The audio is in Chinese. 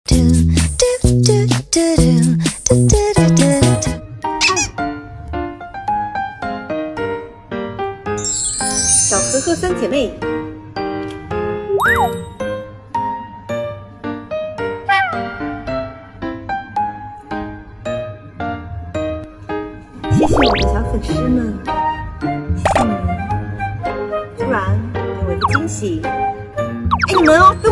小呵呵三姐妹。谢谢我的小粉丝们，谢谢你们！突然给我一个惊喜！哎，你们哦，被